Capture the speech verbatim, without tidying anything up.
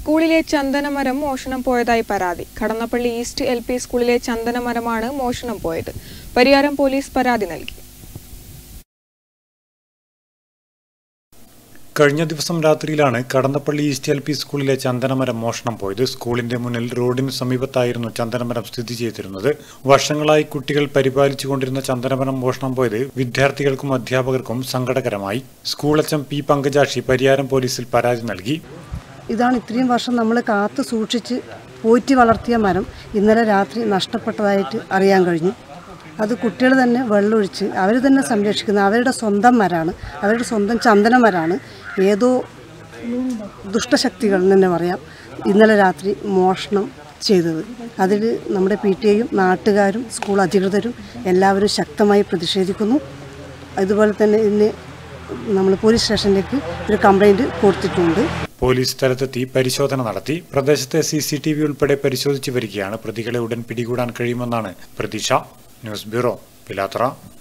സ്കൂളിലെ ചന്ദനമരം മോഷണം പോയതായി പരാതി. കടന്നപ്പള്ളി ഈസ്റ്റ് എൽ പി സ്കൂളിലെ ചന്ദനമരമാണ് മോഷണം പോയത്. പരിയാരം പോലീസ് പരാതി നൽകി. കഴിഞ്ഞ ദിവസം രാത്രിയിലാണ് കടന്നപ്പള്ളി ഈസ്റ്റ് എൽ പി സ്കൂളിലെ ചന്ദനമരം മോഷണം പോയത്. സ്കൂളിന്റെ മുന്നിൽ റോഡിന് സമീപത്തായിരുന്നു ചന്ദനമരം സ്ഥിതി ചെയ്തിരുന്നത്. വർഷങ്ങളായി കുട്ടികൾ പരിപാലിച്ചുകൊണ്ടിരുന്ന ചന്ദനമരം മോഷണം പോയത് വിദ്യാർത്ഥികൾക്കും അധ്യാപകർക്കും സങ്കടകരമായി. School H M P Pankajakshi Pariyaram പോലീസിൽ പരാതി നൽകി. ഇതാണ് ഇത്രയും വർഷം നമ്മൾ കാത്തു സൂക്ഷിച്ച് പോറ്റി വളർത്തിയ മരം ഇന്നലെ രാത്രി നഷ്ടപ്പെട്ടതായിട്ട് അറിയാൻ കഴിഞ്ഞു. അത് കുട്ടികൾ തന്നെ വെള്ളമൊഴിച്ച് അവർ തന്നെ സംരക്ഷിക്കുന്ന അവരുടെ സ്വന്തം മരമാണ്, അവരുടെ സ്വന്തം ചന്ദനമരമാണ്. ഏതോ ദുഷ്ടശക്തികൾ തന്നെ പറയാം ഇന്നലെ രാത്രി മോഷണം ചെയ്തത്. അതിൽ നമ്മുടെ പി ടി എയും നാട്ടുകാരും സ്കൂൾ അധികൃതരും എല്ലാവരും ശക്തമായി പ്രതിഷേധിക്കുന്നു. അതുപോലെ തന്നെ ഇന്ന് നമ്മൾ പോലീസ് സ്റ്റേഷനിലേക്ക് ഒരു കംപ്ലൈൻറ്റ് കൊടുത്തിട്ടുണ്ട്. പോലീസ് സ്ഥലത്തെത്തി പരിശോധന നടത്തി. പ്രദേശത്തെ സി സി ടി വി ഉൾപ്പെടെ പരിശോധിച്ചു വരികയാണ്. പ്രതികളെ ഉടൻ പിടികൂടാൻ കഴിയുമെന്നാണ് പ്രതീക്ഷ. News bureau, Pilathara.